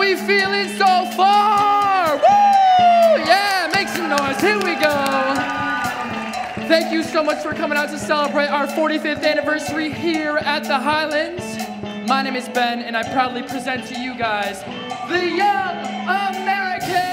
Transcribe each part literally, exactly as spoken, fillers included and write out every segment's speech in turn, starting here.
we feeling so far? Woo! Yeah, make some noise. Here we go. Thank you so much for coming out to celebrate our forty-fifth anniversary here at the Highlands. My name is Ben, and I proudly present to you guys the Young Americans.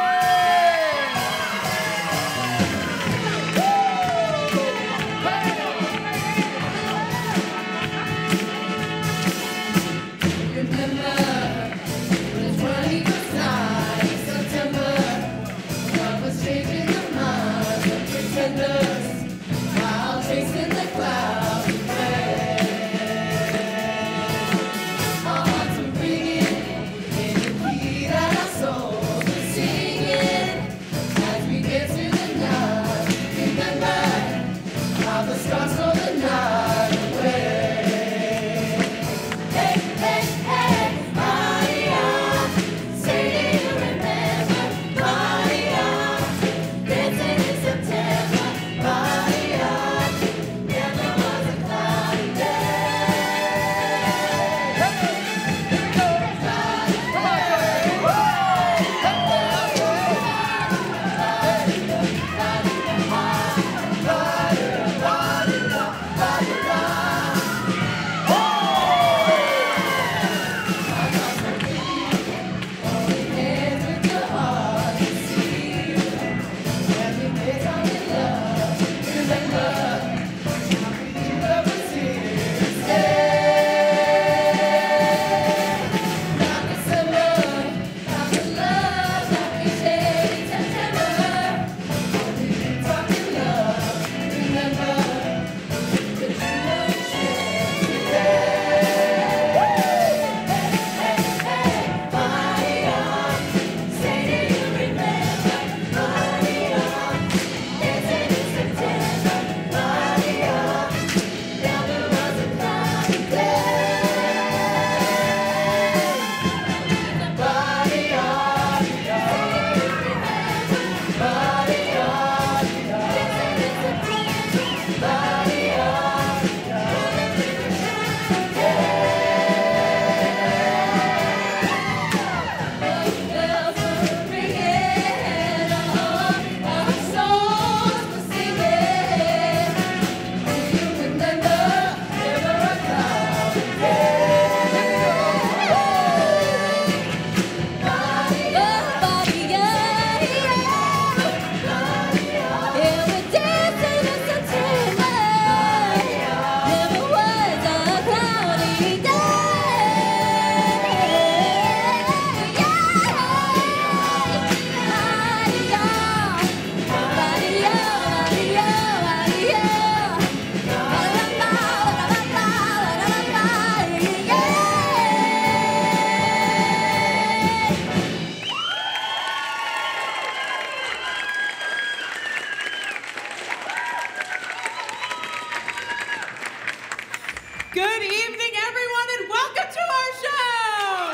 Good evening, everyone, and welcome to our show!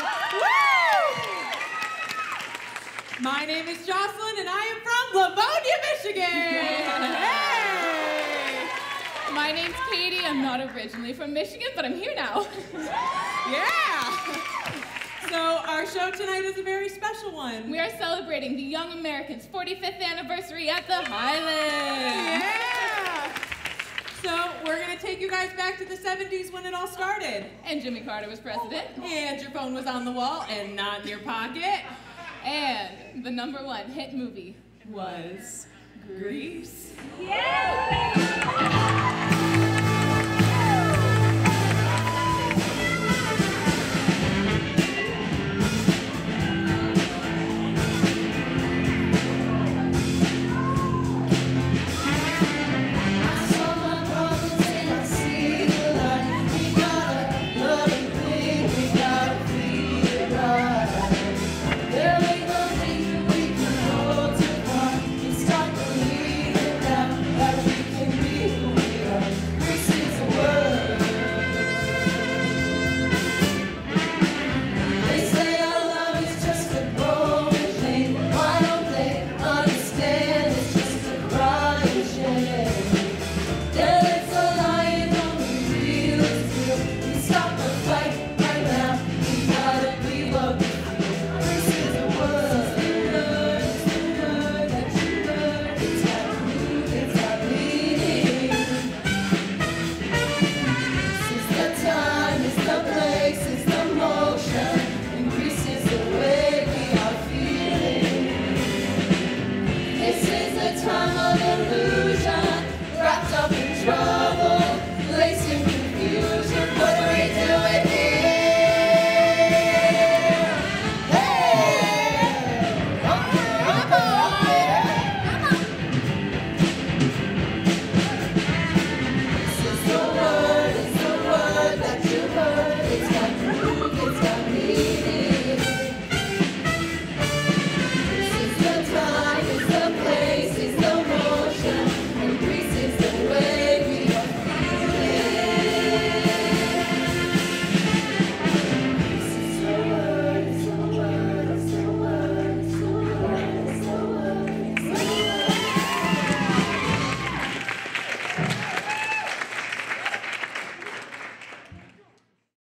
Woo! My name is Jocelyn, and I am from Livonia, Michigan! Hey! My name's Katie. I'm not originally from Michigan, but I'm here now. Yeah! So our show tonight is a very special one. We are celebrating the Young Americans' forty-fifth anniversary at the Highlands. Yeah! So we're going to take you guys back to the seventies when it all started. And Jimmy Carter was president. And your phone was on the wall and not in your pocket. And the number one hit movie Was Grease. Yeah!